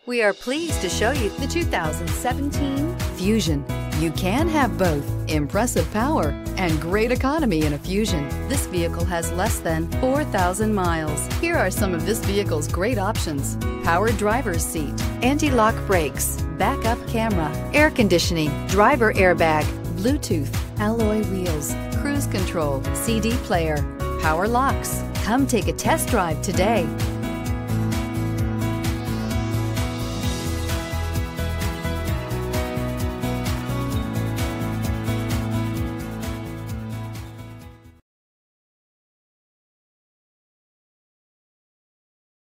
We are pleased to show you the 2017 Fusion. You can have both impressive power and great economy in a Fusion. This vehicle has less than 4,000 miles. Here are some of this vehicle's great options: power driver's seat, anti-lock brakes, backup camera, air conditioning, driver airbag, Bluetooth, alloy wheels, cruise control, CD player, power locks. Come take a test drive today.